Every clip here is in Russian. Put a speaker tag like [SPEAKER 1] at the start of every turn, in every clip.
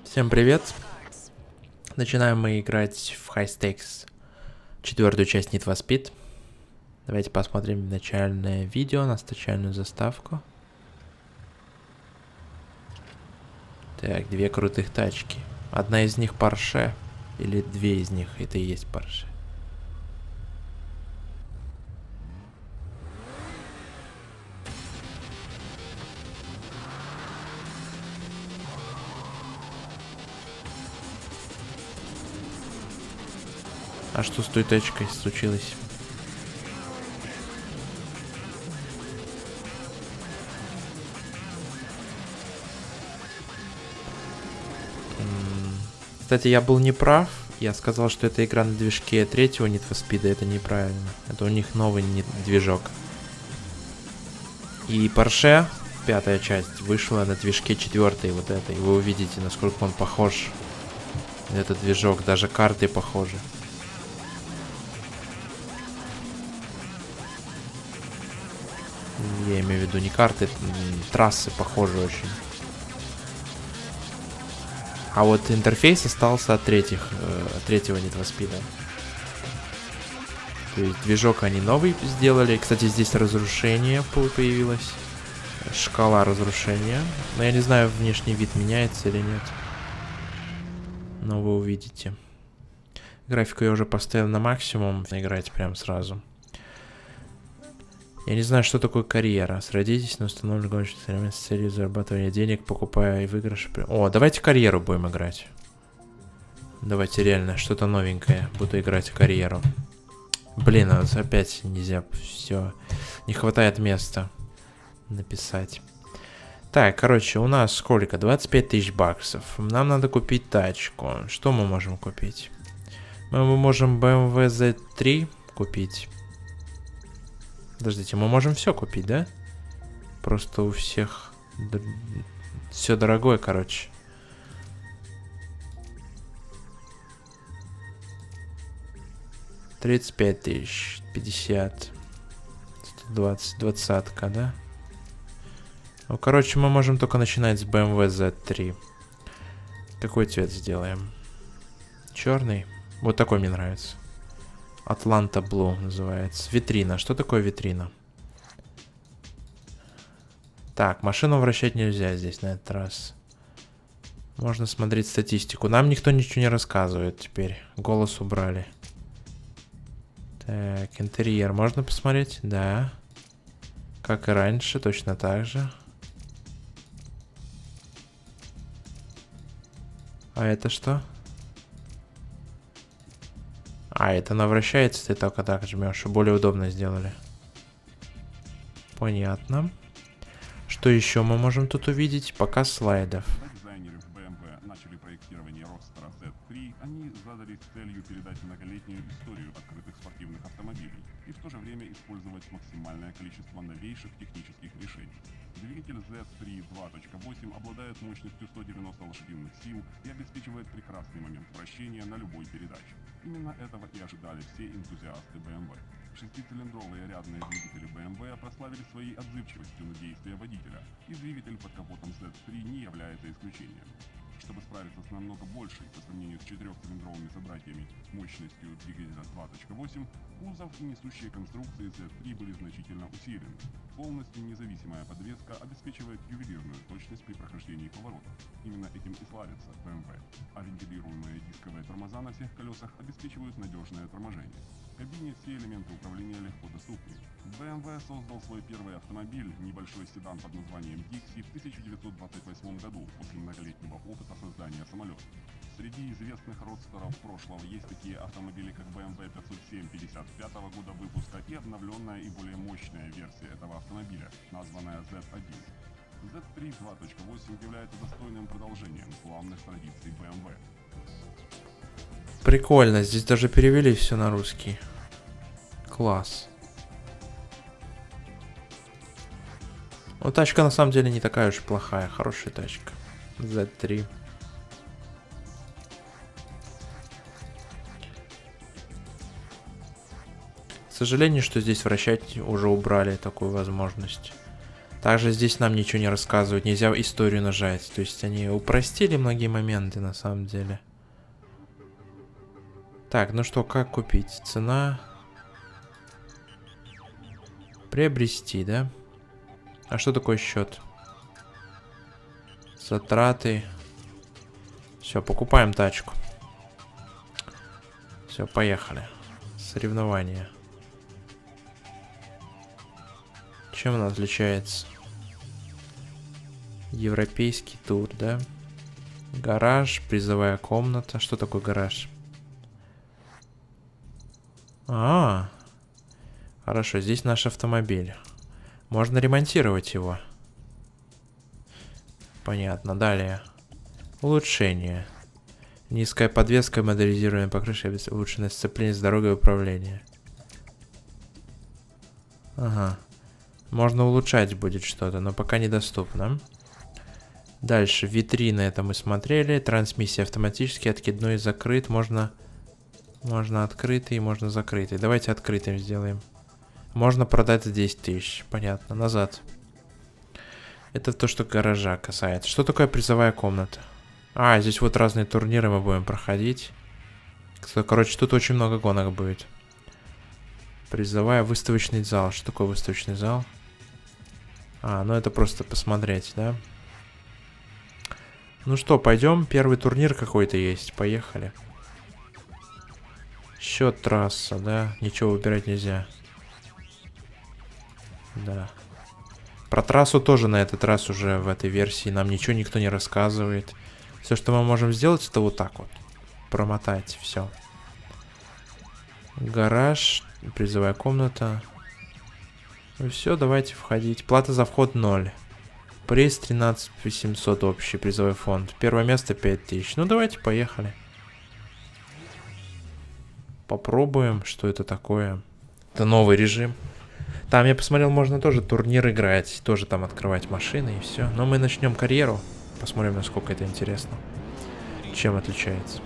[SPEAKER 1] Всем привет! Начинаем мы играть в High Stakes, четвертую часть Need for Speed. Давайте посмотрим начальное видео, начальную заставку. Так, две крутых тачки. Одна из них Porsche, или две из них, это и есть Porsche. А что с той тачкой случилось? Кстати, я был неправ. Я сказал, что это игра на движке третьего Need for Speed. Это неправильно. Это у них новый движок. И Porsche, пятая часть, вышла на движке четвертой вот этой. Вы увидите, насколько он похож на этот движок. Даже карты похожи. Я имею в виду не карты, трассы похожи очень. А вот интерфейс остался от третьего Need for Speed. То есть движок они новый сделали. Кстати, здесь разрушение появилось. Шкала разрушения. Но я не знаю, внешний вид меняется или нет. Но вы увидите. Графику я уже поставил на максимум. Играть прям сразу. Я не знаю, что такое карьера. Сродитесь на установленный гоночный эксперимент с целью зарабатывания денег, покупая и выигрыши. О, давайте карьеру будем играть. Давайте реально что-то новенькое. Буду играть в карьеру. Блин, а вот опять нельзя. Все. Не хватает места написать. Так, короче, у нас сколько? 25 тысяч баксов. Нам надо купить тачку. Что мы можем купить? Мы можем BMW Z3 купить. Подождите, мы можем все купить, да? Просто у всех все дорогое, короче. $35 тысяч, 50, 120, 20-ка, да? Ну, короче, мы можем только начинать с BMW Z3. Какой цвет сделаем? Черный. Вот такой мне нравится. Atlanta Blue называется. Витрина. Что такое витрина? Так, машину вращать нельзя здесь на этот раз. Можно смотреть статистику. Нам никто ничего не рассказывает теперь. Голос убрали. Так, интерьер можно посмотреть? Да. Как и раньше, точно так же. А это что? А, это она вращается, ты только так жмешь. Более удобно сделали. Понятно. Что еще мы можем тут увидеть? Показ слайдов.
[SPEAKER 2] Дизайнеры в BMW начали проектирование Roadster Z3, они задались целью передать многолетнюю историю открытых спортивных автомобилей и в то же время использовать максимальное количество новейших технических решений. Двигатель Z3 2.8 обладает мощностью 190 лошадиных сил и обеспечивает прекрасный момент вращения на любой передаче. Именно этого и ожидали все энтузиасты BMW. Шестицилиндровые рядные двигатели BMW прославили своей отзывчивостью на действия водителя, и двигатель под капотом Z3 не является исключением. Чтобы справиться с намного большей по сравнению с четырехцилиндровыми собратьями мощностью двигателя 2.8, кузов и несущие конструкции Z3 были значительно усилены. Полностью независимая подвеска обеспечивает ювелирную точность при прохождении поворотов. Именно этим и славится BMW. А вентилируемые дисковые тормоза на всех колесах обеспечивают надежное торможение. В кабине все элементы управления легко доступны. BMW создал свой первый автомобиль, небольшой седан под названием Dixie, в 1928 году, после многолетнего опыта создания самолета. Среди известных родстеров прошлого есть такие автомобили, как BMW 507 55 года выпуска и обновленная и более мощная версия этого автомобиля, названная Z1. Z3 2.8 является достойным продолжением славных традиций BMW.
[SPEAKER 1] Прикольно, здесь даже перевели все на русский. Класс. Ну, тачка на самом деле не такая уж плохая, хорошая тачка. Z3. К сожалению, что здесь вращать уже убрали такую возможность. Также здесь нам ничего не рассказывают, нельзя историю нажать. То есть они упростили многие моменты на самом деле. Так, ну что, как купить? Цена. Приобрести, да? А что такое счет? Затраты. Все, покупаем тачку. Все, поехали. Соревнования. Чем она отличается? Европейский тур, да? Гараж, призовая комната. Что такое гараж? Хорошо, здесь наш автомобиль. Можно ремонтировать его. Понятно, далее. Улучшение. Низкая подвеска, модернизированная покрышка, улучшенное сцепление с дорогой и управление. Ага. Можно улучшать будет что-то, но пока недоступно. Дальше, витрина, это мы смотрели. Трансмиссия автоматически, откидной закрыт. Можно открытый, можно закрытый. Давайте открытым сделаем. Можно продать за 10 тысяч. Понятно, назад. Это то, что гаража касается. Что такое призовая комната? Здесь вот разные турниры мы будем проходить. Короче, тут очень много гонок будет. Призовая, выставочный зал. Что такое выставочный зал? Ну это просто посмотреть, да? Ну что, пойдем. Первый турнир какой-то есть. Поехали. Счет, трасса, да? Ничего выбирать нельзя. Да. Про трассу тоже на этот раз уже в этой версии нам ничего никто не рассказывает. Все, что мы можем сделать, это вот так вот. Промотать, все. Гараж, призовая комната. Ну все, давайте входить. Плата за вход 0. Приз 13 700 общий призовой фонд. Первое место 5000. Ну давайте, поехали. Попробуем, что это такое. Это новый режим. Там, я посмотрел, можно тоже турнир играть. Тоже там открывать машины и все. Но мы начнем карьеру. Посмотрим, насколько это интересно. Чем отличается.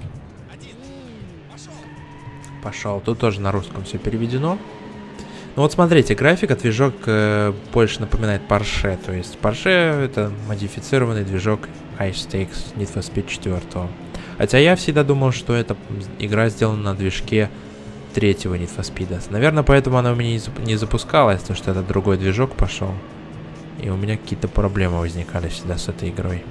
[SPEAKER 1] Пошел. Тут тоже на русском все переведено. Ну вот смотрите, графика, движок больше напоминает Porsche. То есть Porsche это модифицированный движок High Stakes Need for Speed 4. Хотя я всегда думал, что эта игра сделана на движке 3-го Need for Speed. Наверное, поэтому она у меня не запускалась, потому что это другой движок пошел. И у меня какие-то проблемы возникали всегда с этой игрой.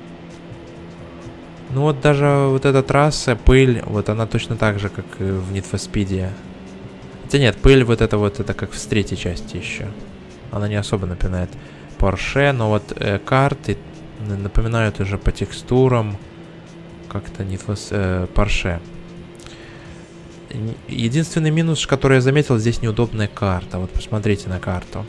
[SPEAKER 1] Ну вот даже вот эта трасса, пыль, вот она точно так же, как и в Need for Speed. Хотя нет, пыль вот это как в третьей части еще. Она не особо напоминает Porsche, но вот карты напоминают уже по текстурам как-то Need for Porsche. Единственный минус, который я заметил, здесь неудобная карта. Вот посмотрите на карту.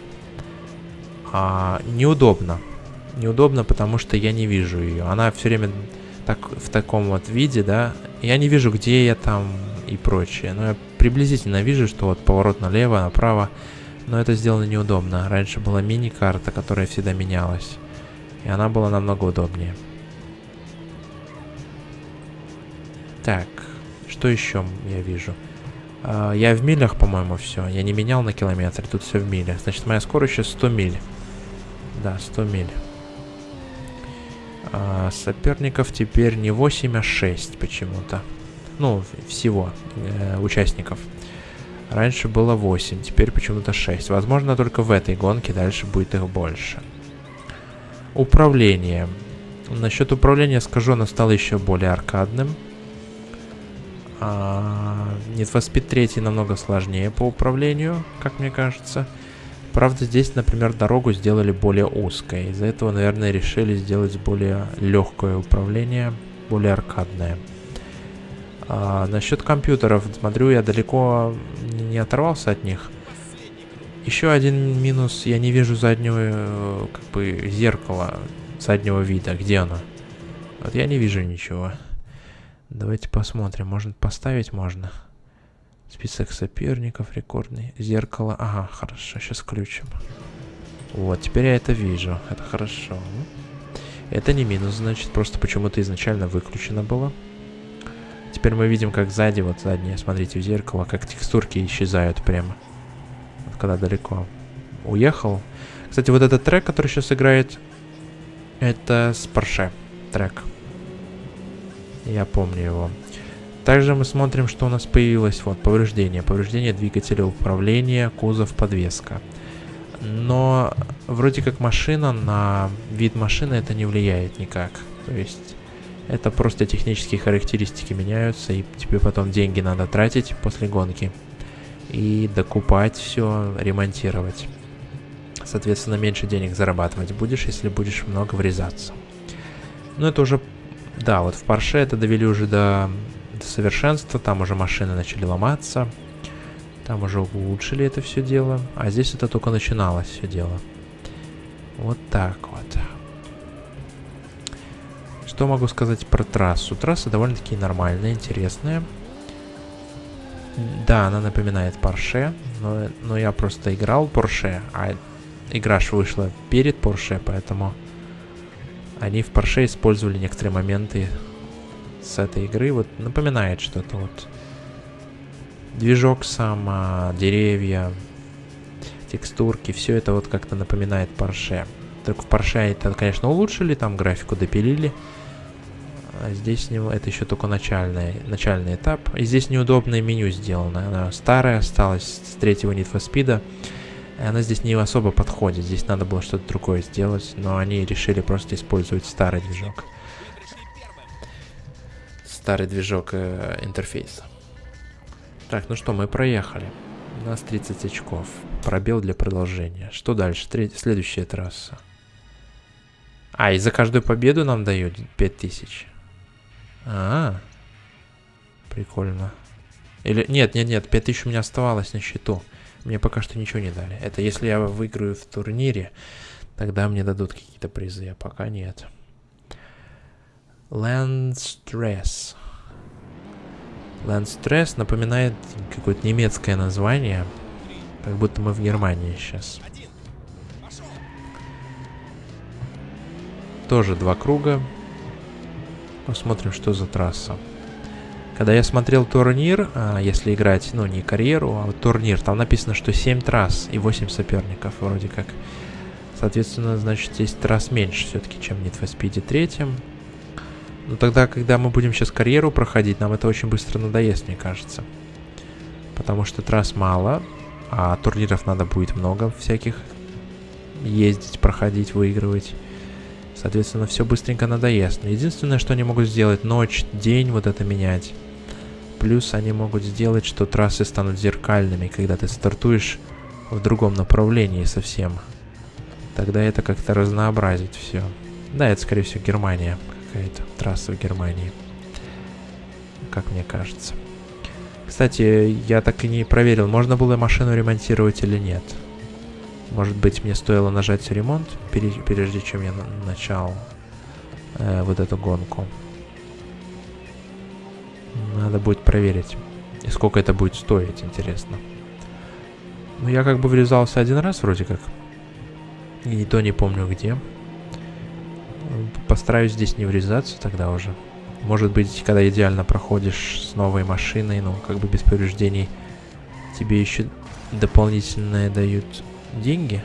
[SPEAKER 1] Неудобно. Неудобно, потому что я не вижу ее. Она все время в таком вот виде, да. Я не вижу, где я там и прочее. Но я приблизительно вижу, что вот поворот налево, направо. Но это сделано неудобно. Раньше была мини-карта, которая всегда менялась. И она была намного удобнее. Так, что еще я вижу? Я в милях, по-моему, все. Я не менял на километры, тут все в милях. Значит, моя скорость сейчас 100 миль. Да, 100 миль. Соперников теперь не 8, а 6 почему-то. Ну, всего участников. Раньше было 8, теперь почему-то 6. Возможно, только в этой гонке дальше будет их больше. Управление. Насчет управления скажу, оно стало еще более аркадным. Need for Speed 3 намного сложнее по управлению, как мне кажется. Правда, здесь, например, дорогу сделали более узкой. Из-за этого, наверное, решили сделать более легкое управление, более аркадное. Насчет компьютеров, смотрю, я далеко не оторвался от них. Еще один минус, я не вижу заднего, как бы, зеркала заднего вида. Где оно? Вот я не вижу ничего. Давайте посмотрим. Может поставить можно. Список соперников рекордный. Зеркало. Ага, хорошо. Сейчас включим. Вот, теперь я это вижу. Это хорошо. Это не минус, значит. Просто почему-то изначально выключено было. Теперь мы видим, как сзади, вот заднее, смотрите, в зеркало, как текстурки исчезают прямо. Вот когда далеко уехал. Кстати, вот этот трек, который сейчас играет, это с Porsche трек. Я помню его. Также мы смотрим, что у нас появилось. Вот, повреждение. Повреждение двигателя управления, кузов, подвеска. Но вроде как машина, на вид машины это не влияет никак. То есть это просто технические характеристики меняются, и тебе потом деньги надо тратить после гонки. И докупать все, ремонтировать. Соответственно, меньше денег зарабатывать будешь, если будешь много врезаться. Но это уже... Да, вот в Porsche это довели уже до совершенства. Там уже машины начали ломаться. Там уже улучшили это все дело. А здесь это только начиналось все дело. Вот так вот. Что могу сказать про трассу? Трасса довольно-таки нормальная, интересная. Да, она напоминает Porsche. Но я просто играл Porsche. А игра ж вышла перед Porsche, поэтому они в Porsche использовали некоторые моменты с этой игры. Вот напоминает что-то вот. Движок сам, деревья, текстурки, все это вот как-то напоминает Porsche. Только в Porsche это, конечно, улучшили, там графику допилили. А здесь это еще только начальный этап. И здесь неудобное меню сделано. Она старая, осталась с третьего Need for Speed. И она здесь не особо подходит. Здесь надо было что-то другое сделать. Но они решили просто использовать старый движок. Старый движок интерфейса. Так, ну что, мы проехали. У нас 30 очков. Пробел для продолжения. Что дальше? Следующая трасса. А, и за каждую победу нам дают 5000. Прикольно. Или... Нет, 5000 у меня оставалось на счету. Мне пока что ничего не дали. Это если я выиграю в турнире, тогда мне дадут какие-то призы, а пока нет. Landstress. Landstress напоминает какое-то немецкое название. Как будто мы в Германии сейчас. Тоже 2 круга. Посмотрим, что за трасса. Когда я смотрел турнир, если играть, ну, не карьеру, а вот турнир, там написано, что 7 трасс и 8 соперников вроде как. Соответственно, значит, здесь трасс меньше все-таки, чем в Need for Speed 3. Но тогда, когда мы будем сейчас карьеру проходить, нам это очень быстро надоест, мне кажется. Потому что трасс мало, а турниров надо будет много всяких. Ездить, проходить, выигрывать. Соответственно, все быстренько надоест. Но единственное, что они могут сделать, ночь, день, вот это менять. Плюс они могут сделать, что трассы станут зеркальными, когда ты стартуешь в другом направлении совсем. Тогда это как-то разнообразит все. Да, это, скорее всего, Германия. Какая-то трасса в Германии. Как мне кажется. Кстати, я так и не проверил, можно было машину ремонтировать или нет. Может быть, мне стоило нажать ремонт, прежде чем я начал вот эту гонку. Надо будет проверить. И сколько это будет стоить, интересно. Ну, я как бы врезался один раз, вроде как. И то не помню где. Постараюсь здесь не врезаться тогда уже. Может быть, когда идеально проходишь с новой машиной, ну, как бы без повреждений, тебе еще дополнительные дают деньги.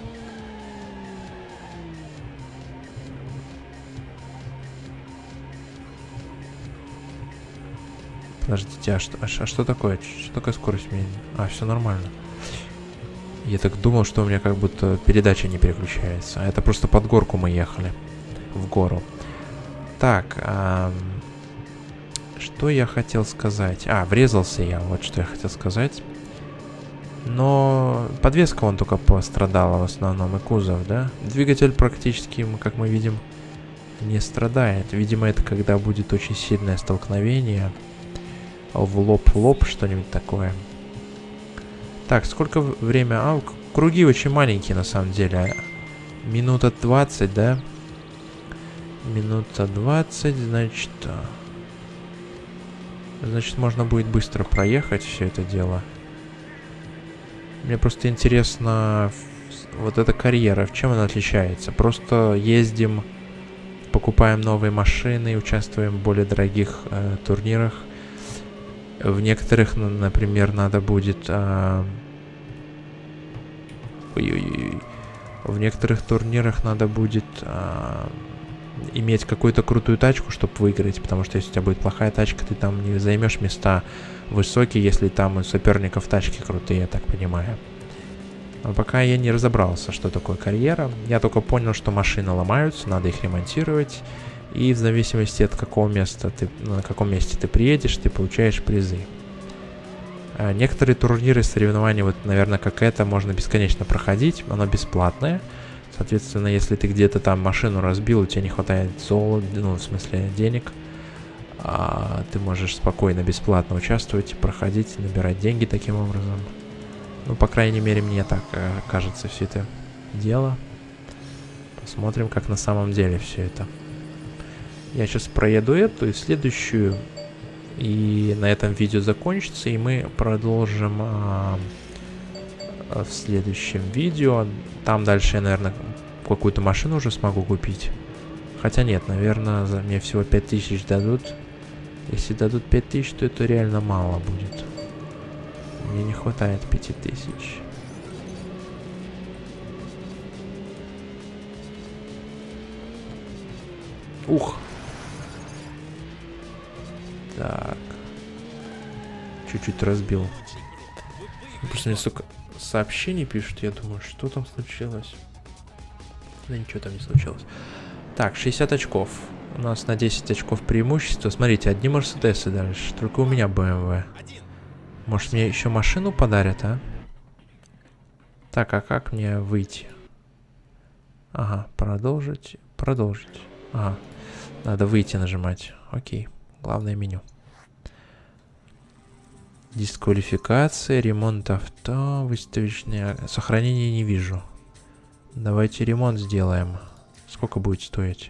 [SPEAKER 1] Подождите, а что такое? Что такое скорость у меня? А, все нормально. Я так думал, что у меня как будто передача не переключается. А это просто под горку мы ехали. В гору. Так, что я хотел сказать? Врезался я, вот что я хотел сказать. Но подвеска вон только пострадала в основном, и кузов, да? Двигатель практически, как мы видим, не страдает. Видимо, это когда будет очень сильное столкновение. В лоб, что-нибудь такое. Так, сколько время? Круги очень маленькие на самом деле. Минута 20, да? Минута 20, значит... Значит, можно будет быстро проехать все это дело. Мне просто интересно, вот эта карьера, в чем она отличается? Просто ездим, покупаем новые машины, участвуем в более дорогих турнирах. В некоторых, например, надо будет... В некоторых турнирах надо будет иметь какую-то крутую тачку, чтобы выиграть, потому что если у тебя будет плохая тачка, ты там не займешь места высокие, если там у соперников тачки крутые, я так понимаю. Но пока я не разобрался, что такое карьера. Я только понял, что машины ломаются, надо их ремонтировать. И в зависимости от какого места на каком месте ты приедешь, ты получаешь призы. А некоторые турниры, соревнования, вот, наверное, как это, можно бесконечно проходить. Оно бесплатное. Соответственно, если ты где-то там машину разбил, у тебя не хватает золота, ну, в смысле, денег, ты можешь спокойно, бесплатно участвовать, проходить, набирать деньги таким образом. Ну, по крайней мере, мне так кажется все это дело. Посмотрим, как на самом деле все это. Я сейчас проеду эту и следующую. И на этом видео закончится. И мы продолжим в следующем видео. Там дальше я, наверное, какую-то машину уже смогу купить. Хотя нет, наверное, мне всего 5000 дадут. Если дадут 5000, то это реально мало будет. Мне не хватает 5000. Ух. Так. Чуть-чуть разбил. Просто мне столько сообщений пишут, я думаю, что там случилось. Да ничего там не случилось. Так, 60 очков. У нас на 10 очков преимущество. Смотрите, одни Мерседесы дальше. Только у меня BMW. Может, мне еще машину подарят, а? Так, а как мне выйти? Ага, продолжить. Продолжить. Ага. Надо выйти нажимать. Окей. Главное меню. Дисквалификация, ремонт авто, выставочное. Сохранение не вижу. Давайте ремонт сделаем. Сколько будет стоить?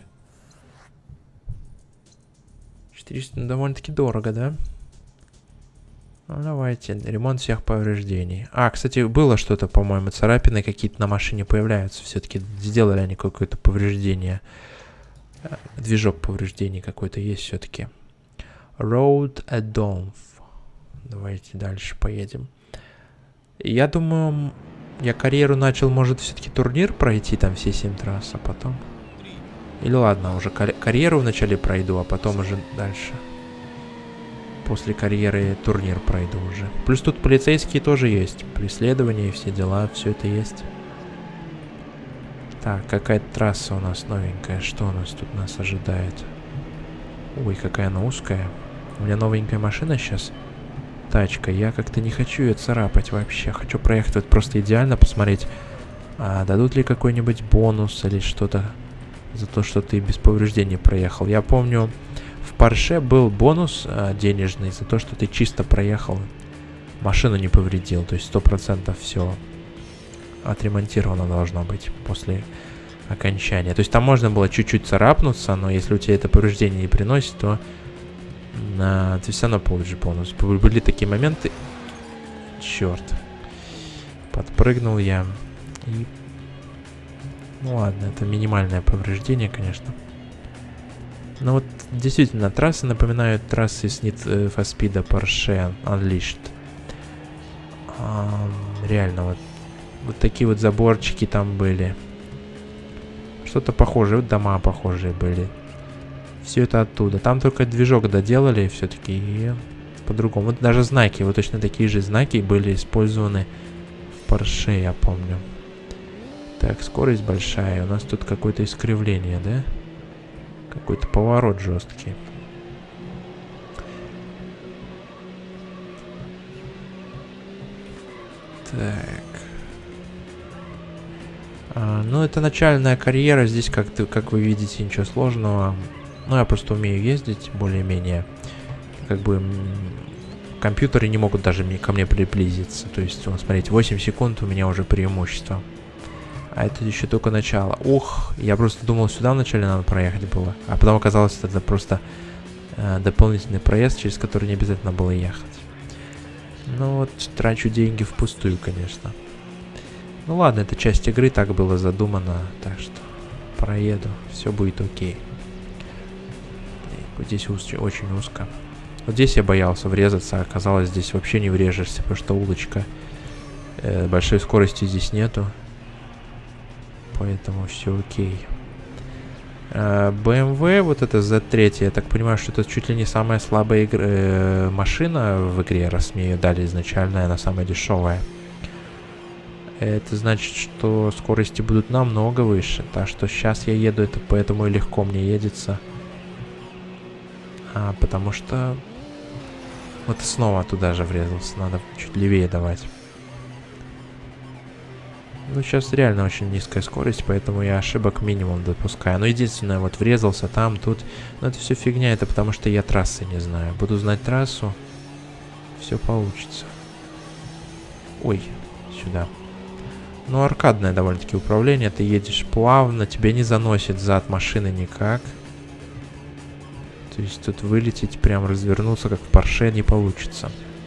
[SPEAKER 1] 400, ну, довольно-таки дорого, да? Ну, давайте. Ремонт всех повреждений. А, кстати, было что-то, по-моему, царапины какие-то на машине появляются. Все-таки сделали они какое-то повреждение. Движок повреждений какой-то есть все-таки. Road Add-on. Давайте дальше поедем. Я думаю, я карьеру начал, может, все-таки турнир пройти, там все 7 трасс, а потом... Или ладно, уже карьеру вначале пройду, а потом уже дальше. После карьеры турнир пройду уже. Плюс тут полицейские тоже есть. Преследования и все дела, все это есть. Так, какая-то трасса у нас новенькая. Что у нас тут нас ожидает? Ой, какая она узкая. У меня новенькая машина сейчас. Тачка. Я как-то не хочу ее царапать вообще. Хочу проехать вот просто идеально, посмотреть, дадут ли какой-нибудь бонус или что-то за то, что ты без повреждений проехал. Я помню, в Porsche был бонус денежный за то, что ты чисто проехал, машину не повредил. То есть 100% все отремонтировано должно быть после окончания. То есть там можно было чуть-чуть царапнуться, но если у тебя это повреждение не приносит, то ты все равно получишь бонус. Были такие моменты. Черт. Подпрыгнул я. И... Ну ладно, это минимальное повреждение, конечно. Но вот действительно, трассы напоминают трассы с Need for Speed Porsche Unleashed. Реально, вот такие вот заборчики там были. Что-то похожее, вот дома похожие были. Все это оттуда. Там только движок доделали все-таки и по-другому. Вот даже знаки, вот точно такие же знаки были использованы в Porsche, я помню. Так, скорость большая. У нас тут какое-то искривление, да? Какой-то поворот жесткий. Так. Ну, это начальная карьера. Здесь, как вы видите, ничего сложного. Ну, я просто умею ездить более-менее. Как бы компьютеры не могут даже ко мне приблизиться. То есть, вот, смотрите, 8 секунд у меня уже преимущество. А это еще только начало. Ух, я просто думал, сюда вначале надо проехать было. А потом оказалось, это просто дополнительный проезд, через который не обязательно было ехать. Ну вот, трачу деньги впустую, конечно. Ну ладно, это часть игры, так было задумано. Так что проеду, все будет окей. Вот здесь очень узко. Вот здесь я боялся врезаться, а оказалось, здесь вообще не врежешься, потому что улочка. Большой скорости здесь нету. Поэтому все окей. BMW, вот это Z3, я так понимаю, что это чуть ли не самая слабая машина в игре, раз мне ее дали изначально, и она самая дешевая. Это значит, что скорости будут намного выше. Так что сейчас я еду, это поэтому и легко мне едется. Потому что... Вот и снова туда же врезался, надо чуть левее давать. Ну, сейчас реально очень низкая скорость, поэтому я ошибок минимум допускаю. Но единственное, вот врезался там, тут. Но это все фигня, это потому что я трассы не знаю. Буду знать трассу, все получится. Ой, сюда. Ну, аркадное довольно-таки управление. Ты едешь плавно, тебя не заносит зад машины никак. То есть тут вылететь, прям развернуться, как в Порше, не получится.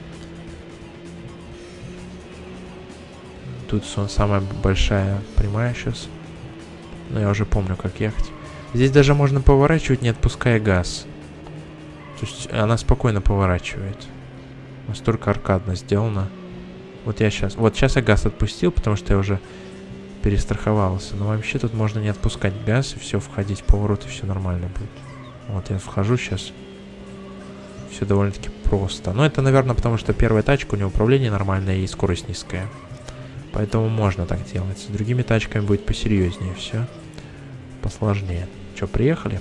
[SPEAKER 1] Тут самая большая прямая сейчас. Но я уже помню, как ехать. Здесь даже можно поворачивать, не отпуская газ. То есть она спокойно поворачивает. Настолько аркадно сделано. Вот я сейчас... Вот сейчас я газ отпустил, потому что я уже перестраховался. Но вообще тут можно не отпускать газ, и все, входить в поворот, и все нормально будет. Вот я вхожу сейчас. Все довольно-таки просто. Но это, наверное, потому что первая тачка, у нее управление нормальное и скорость низкая. Поэтому можно так делать. С другими тачками будет посерьезнее все. Посложнее. Че, приехали?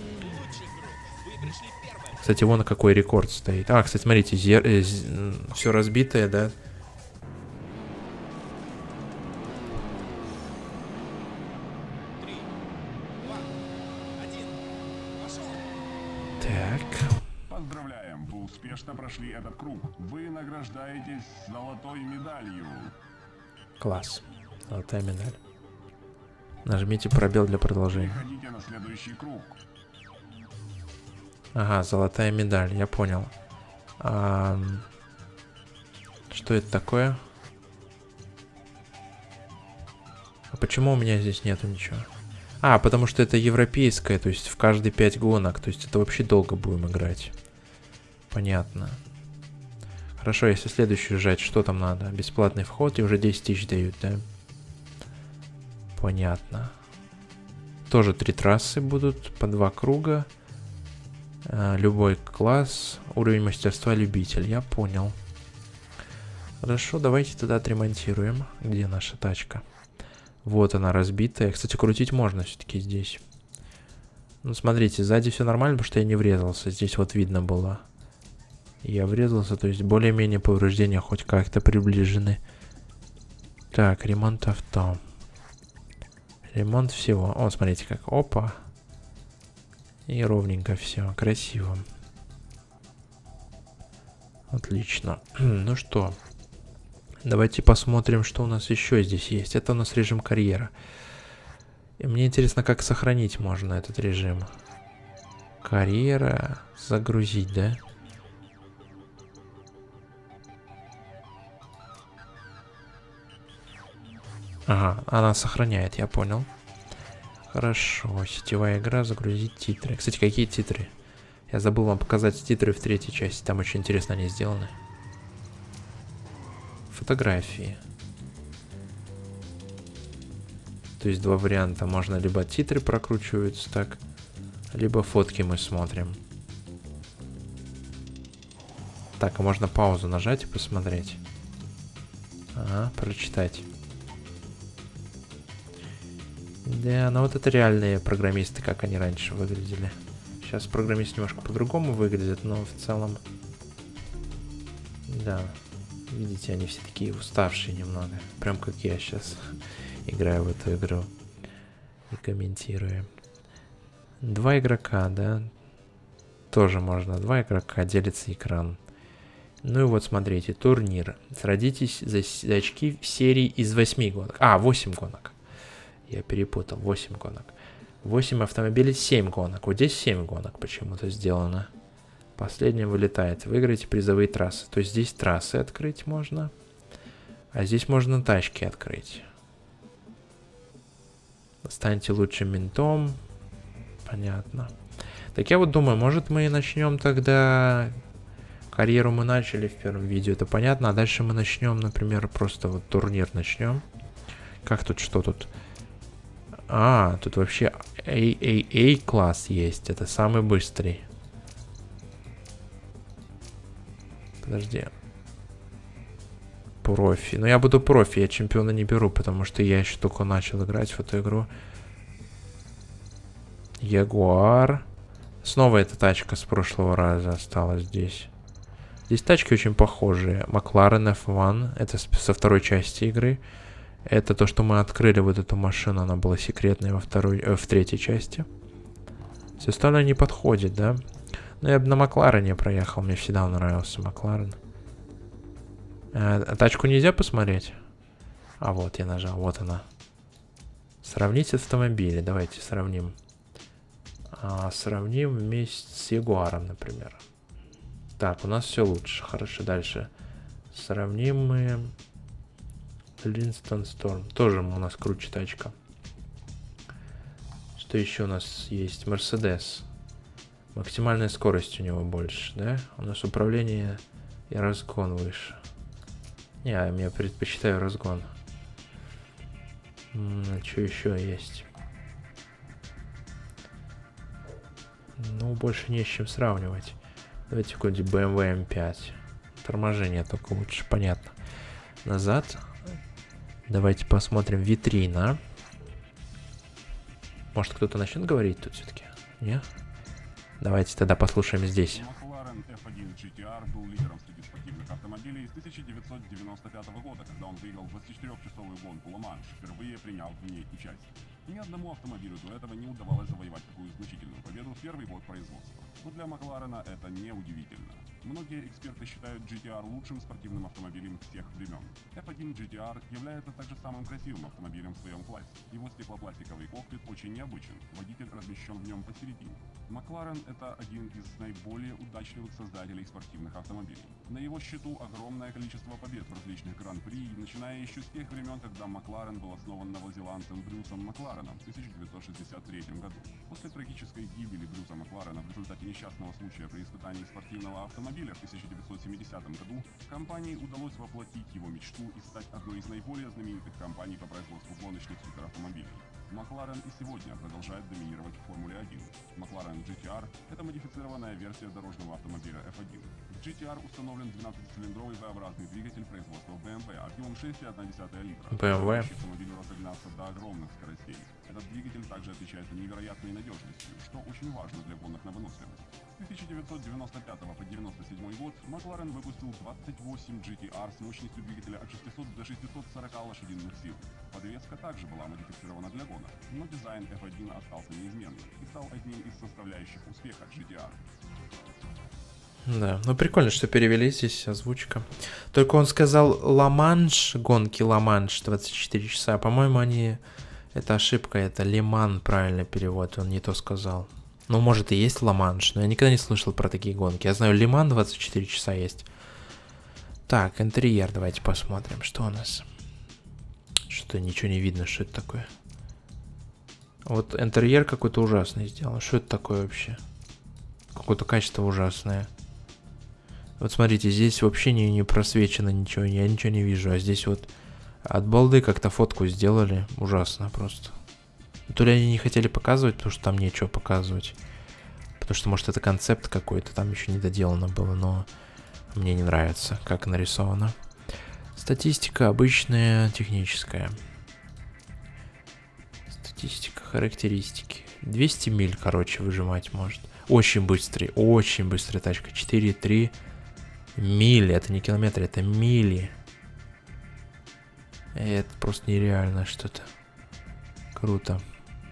[SPEAKER 1] Кстати, вон какой рекорд стоит. Кстати, смотрите, все разбитое, да? Так.
[SPEAKER 2] Поздравляем, вы успешно прошли этот круг. Вы награждаетесь золотой медалью.
[SPEAKER 1] Класс. Золотая медаль. Нажмите пробел для продолжения.
[SPEAKER 2] Переходите на следующий круг.
[SPEAKER 1] Ага, золотая медаль, я понял. Что это такое? А почему у меня здесь нету ничего? Потому что это европейская, то есть в каждые 5 гонок. То есть это вообще долго будем играть. Понятно. Хорошо, если следующую жать, что там надо? Бесплатный вход и уже 10 тысяч дают, да? Понятно. Тоже 3 трассы будут, по 2 круга. Любой класс. Уровень мастерства любитель, я понял. Хорошо, давайте тогда отремонтируем. Где наша тачка? Вот она разбитая. Кстати, крутить можно все-таки здесь. Ну, смотрите, сзади все нормально, потому что я не врезался. Здесь вот видно было. Я врезался, то есть более-менее повреждения хоть как-то приближены. Так, ремонт авто. Ремонт всего. О, смотрите как. Опа. И ровненько все. Красиво. Отлично. Ну что. Давайте посмотрим, что у нас еще здесь есть. Это у нас режим карьера. И мне интересно, как сохранить можно этот режим. Карьера. Загрузить, да? Ага, она сохраняет, я понял. Хорошо, сетевая игра, загрузить титры. Кстати, какие титры? Я забыл вам показать титры в 3-й части, там очень интересно они сделаны. Фотографии. То есть 2 варианта, можно либо титры прокручиваются так, либо фотки мы смотрим. Так, а можно паузу нажать и посмотреть. Ага, прочитать. Да, ну вот это реальные программисты, как они раньше выглядели. Сейчас программисты немножко по-другому выглядят, но в целом... Да, видите, они все такие уставшие немного. Прям как я сейчас играю в эту игру и комментирую. 2 игрока, да? Тоже можно. 2 игрока, делится экран. Ну и вот смотрите, турнир. Сразитесь за очки в серии из 8 гонок. 8 гонок. Я перепутал, 8 гонок. 8 автомобилей, 7 гонок. Вот здесь 7 гонок почему-то сделано. Последняя вылетает. Выиграйте призовые трассы. То есть здесь трассы открыть можно. А здесь можно тачки открыть. Станьте лучшим ментом. Понятно. Так я вот думаю, может мы начнем тогда... Карьеру мы начали в первом видео, это понятно. А дальше мы начнем, например, просто вот турнир начнем. Как тут, что тут? А, тут вообще AAA класс есть. Это самый быстрый. Подожди. Профи. Ну, я буду профи, я чемпиона не беру, потому что я еще только начал играть в эту игру. Ягуар. Снова эта тачка с прошлого раза осталась здесь. Здесь тачки очень похожие. Макларен F1. Это со второй части игры. Это то, что мы открыли вот эту машину. Она была секретной в третьей части. Все остальное не подходит, да? Но я бы на Макларене проехал. Мне всегда нравился Макларен. Тачку нельзя посмотреть? А вот я нажал. Вот она. Сравнить автомобили. Давайте сравним. Сравним вместе с Ягуаром, например. Так, у нас все лучше. Хорошо, дальше. Сравним мы... Линстон Сторм. Тоже у нас круче тачка. Что еще у нас есть? Мерседес. Максимальная скорость у него больше, да? У нас управление и разгон выше. Не, я предпочитаю разгон. Что еще есть? Ну, больше не с чем сравнивать. Давайте какой-нибудь BMW M5. Торможение только лучше, понятно. Назад. Давайте посмотрим. Витрина. Может, кто-то начнет говорить тут все-таки? Нет? Давайте тогда послушаем здесь.
[SPEAKER 2] McLaren F1 GTR был лидером среди спортивных автомобилей с 1995 года, когда он выиграл 24-часовую гонку Ла-Манш, впервые приняв в ней участие. Ни одному автомобилю до этого не удавалось завоевать такую значительную победу в первый год производства. Но для Макларена это не удивительно. Многие эксперты считают GTR лучшим спортивным автомобилем всех времен. F1 GTR является также самым красивым автомобилем в своем классе. Его стеклопластиковый кокпит очень необычен, водитель размещен в нем посередине. Макларен — это один из наиболее удачливых создателей спортивных автомобилей. На его счету огромное количество побед в различных гран-при, начиная еще с тех времен, когда Макларен был основан новозеландцем Брюсом Маклареном в 1963 году. После трагической гибели Брюса Макларена в результате несчастного случая при испытании спортивного автомобиля в 1970 году компании удалось воплотить его мечту и стать одной из наиболее знаменитых компаний по производству гоночных суперавтомобилей. Макларен и сегодня продолжает доминировать в Формуле 1. Макларен GTR – это модифицированная версия дорожного автомобиля F1. В GTR установлен 12-цилиндровый V-образный двигатель производства BMW объемом 6,1 литра.
[SPEAKER 1] BMW.
[SPEAKER 2] Автомобилю разогнаться до огромных скоростей. Этот двигатель также отличается невероятной надежностью, что очень важно для гонок на выносливость. С 1995 по 1997 год Макларен выпустил 28 GTR с мощностью двигателя от 600 до 640 лошадиных сил. Подвеска также была модифицирована для гонок, но дизайн F1 остался неизменным и стал одним из составляющих успеха GTR.
[SPEAKER 1] Да, ну прикольно, что перевели здесь озвучка. Только он сказал Ла-Манш, гонки Ла-Манш 24 часа. По-моему, это ошибка, это Лиман правильный перевод, он не то сказал. Ну, может и есть Ла-Манш, но я никогда не слышал про такие гонки. Я знаю, Лиман 24 часа есть. Так, интерьер давайте посмотрим, что у нас. Что-то ничего не видно, что это такое. Вот интерьер какой-то ужасный сделан. Что это такое вообще? Какое-то качество ужасное. Вот смотрите, здесь вообще не просвечено ничего, я ничего не вижу. А здесь вот от балды как-то фотку сделали. Ужасно просто. То ли они не хотели показывать, потому что там нечего показывать. Потому что, может, это концепт какой-то, там еще не доделано было, но мне не нравится, как нарисовано. Статистика обычная, техническая. Статистика, характеристики. 200 миль, короче, выжимать может. Очень быстрая тачка. 4,3 мили. Это не километры, это мили. Это просто нереально что-то. Круто.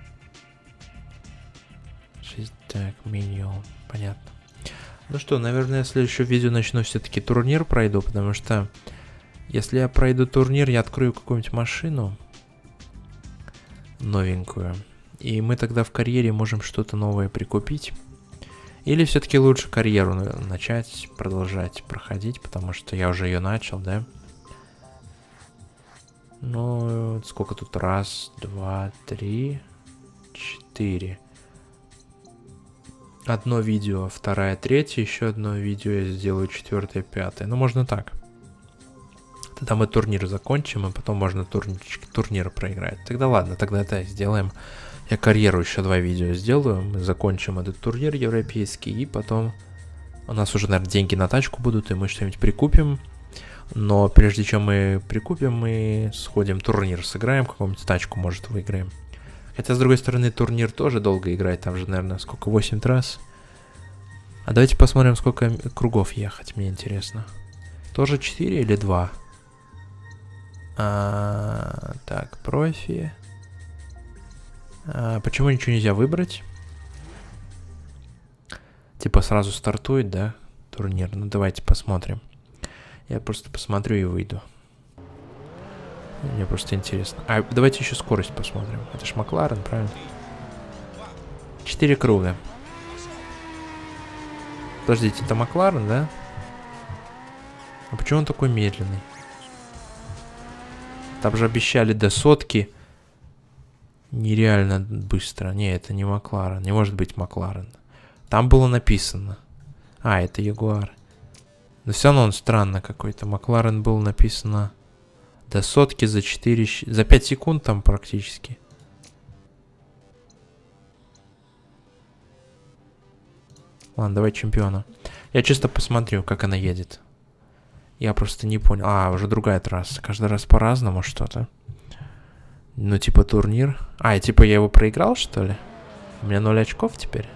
[SPEAKER 1] 6, так, минимум. Понятно. Ну что, наверное, в следующем видео начну все-таки турнир пройду, потому что если я пройду турнир, я открою какую-нибудь машину новенькую. И мы тогда в карьере можем что-то новое прикупить. Или все-таки лучше карьеру начать, продолжать проходить, потому что я уже ее начал, да? Ну, сколько тут? Раз, два, три, 4. Одно видео, второе, третье, еще одно видео я сделаю, 4-е, 5-е. Ну, можно так. Тогда мы турнир закончим, и потом можно турнир проиграть. Тогда ладно, тогда это сделаем. Я карьеру еще 2 видео сделаю. Мы закончим этот турнир европейский, и потом у нас уже, наверное, деньги на тачку будут, и мы что-нибудь прикупим. Но прежде чем мы прикупим, мы сходим турнир, сыграем, какую-нибудь тачку, может, выиграем. Хотя, с другой стороны, турнир тоже долго играть. Там же, наверное, сколько, 8 трасс. А давайте посмотрим, сколько кругов ехать, мне интересно. Тоже 4 или 2? Так, профи. Почему ничего нельзя выбрать? Типа сразу стартует, да, турнир? Ну, давайте посмотрим. Я просто посмотрю и выйду. Мне просто интересно. Давайте еще скорость посмотрим. Это ж Макларен, правильно? 4 круга. Подождите, это Макларен, да? А почему он такой медленный? Там же обещали до 100 нереально быстро. Не, это не Макларен. Не может быть Макларен. Там было написано. Это Ягуар. Но все равно он странно какой-то. Макларен был написано до 100 за 4... За 5 секунд там практически. Ладно, давай чемпиона. Я чисто посмотрю, как она едет. Я просто не понял. Уже другая трасса. Каждый раз по-разному что-то. Ну, типа турнир. И типа я его проиграл, что ли? У меня 0 очков теперь.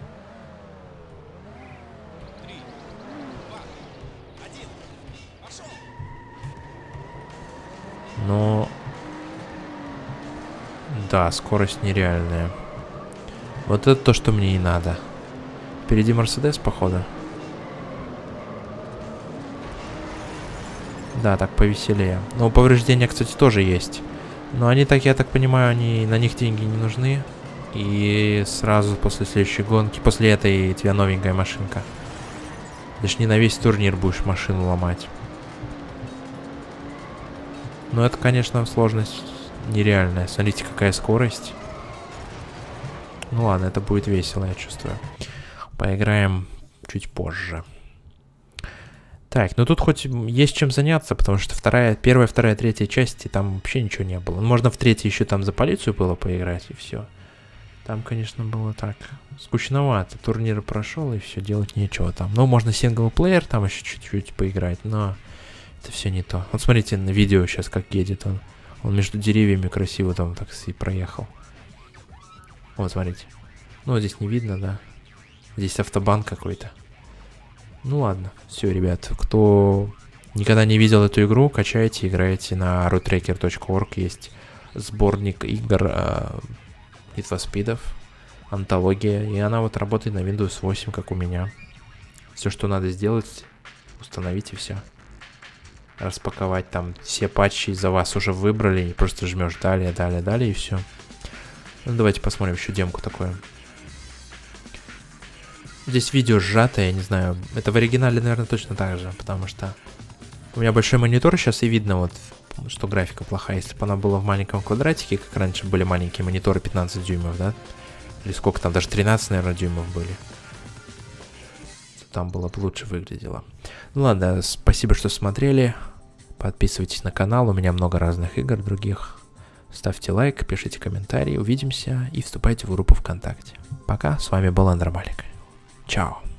[SPEAKER 1] Ну... Да, скорость нереальная. Вот это то, что мне и надо. Впереди Мерседес, походу. Да, так повеселее. Но повреждения, кстати, тоже есть. Но они так, я так понимаю, на них деньги не нужны. И сразу после следующей гонки, после этой, у тебя новенькая машинка. Даже не на весь турнир будешь машину ломать. Но это, конечно, сложность нереальная. Смотрите, какая скорость. Ну ладно, это будет весело, я чувствую. Поиграем чуть позже. Так, ну тут хоть есть чем заняться, потому что первая, вторая, третья части, там вообще ничего не было. Можно в третьей еще там за полицию было поиграть, и все. Там, конечно, было так скучновато. Турнир прошел, и все, делать нечего там. Ну, можно синглплеер там еще чуть-чуть поиграть, но это все не то. Вот смотрите на видео сейчас, как едет он. Он между деревьями красиво там так и проехал. Вот, смотрите. Ну, здесь не видно, да. Здесь автобан какой-то. Ну ладно, все, ребят, кто никогда не видел эту игру, качайте, играйте на roadtracker.org, есть сборник игр Need for Speed'ов, антология, и она вот работает на Windows 8, как у меня. Все, что надо сделать, установить и все. Распаковать там все патчи за вас уже выбрали, и просто жмешь далее, далее, далее, и все. Ну, давайте посмотрим еще демку такое. Здесь видео сжатое, я не знаю. Это в оригинале, наверное, точно так же, потому что у меня большой монитор сейчас, и видно вот, что графика плохая. Если бы она была в маленьком квадратике, как раньше были маленькие мониторы 15 дюймов, да? Или сколько там, даже 13, наверное, дюймов были. Там было бы лучше выглядело. Ну ладно, спасибо, что смотрели. Подписывайтесь на канал, у меня много разных игр других. Ставьте лайк, пишите комментарии, увидимся и вступайте в группу ВКонтакте. Пока, с вами был Андромалик. Чао.